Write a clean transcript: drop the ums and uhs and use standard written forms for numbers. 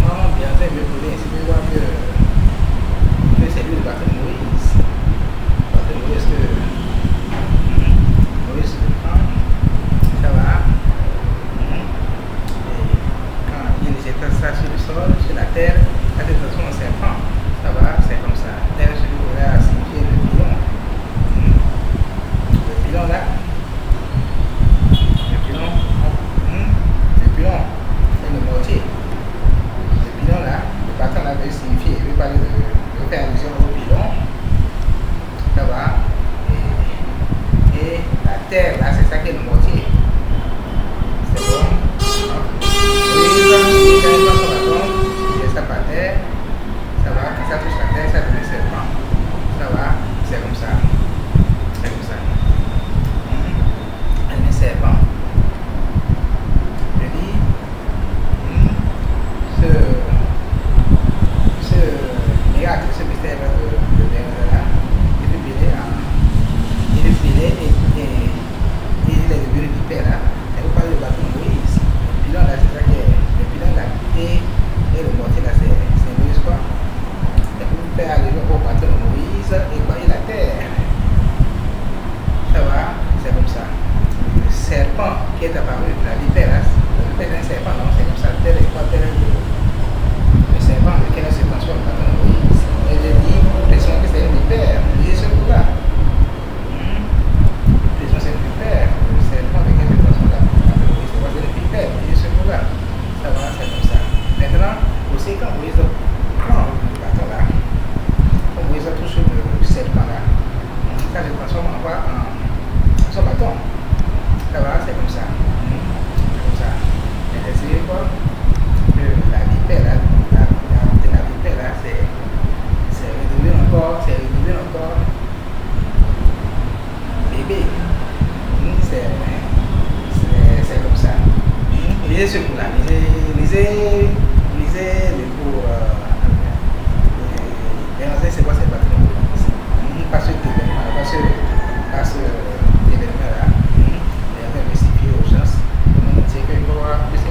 vraiment bien fait me donner, c'est de voir que c'est lui le bâton de Moïse. Le bâton de Moïse que Moïse le prend, ça va. Et quand il jette ça sur le sol, sur la terre, ça fait façon un serpent. Ça va, c'est comme ça. Terre sur le là, signifié le pilon. Le pilon là. Le pilon. Le pilon. C'est le mortier. Le pilon là, le bâton là veut signifier, il veut parler de faire allusion au pilon. Ça va. Et la terre là, c'est ça qui est le mortier. C'est bon. Oui, quand il prend son bâton, il laisse ça par terre. Ça va, quand ça touche la terre, ça devient serpent. Ça va, c'est comme ça. C'est comme ça. Elle devient serpent. Je dis, ce miracle, ce mystère de Bernard là, il est filé et il est devenu du père là. Elle vous parle du bâton de Moïse. Le pilon là, c'est ça qui est. Le pilon là, et le mortier là, c'est Moïse quoi. Et vous faire aller au bâton de Moïse et bailler la terre. Ça va, c'est comme ça. Le serpent qui est apparu, la vipère là, la vipère c'est un serpent, non, c'est comme ça, tel et quoi, tel et quoi. Le serpent, lequel se transforme dans le bâton de Moïse. Et je dis, l'impression que c'est une vipère, lisez ce coup là. L'impression c'est une vipère, le serpent lequel se transforme dans le bâton de Moïse, c'est une vipère, lisez ce coup là. Ça va, c'est comme ça. Maintenant, aussi quand Moïse prend le bâton là, quand Moïse touche le serpent là, ça se transforme en quoi? En son bâton. Ça va, c'est comme ça. C'est comme ça. Et c'est quoi? La vipère là, la vipère là, c'est redevenu encore bébé. C'est comme ça. Lisez ce coup là, lisez le cours. C'est quoi cette bâton? Parce que l'événement là, il y avait un message aux gens. On dit qu'il faut avoir plus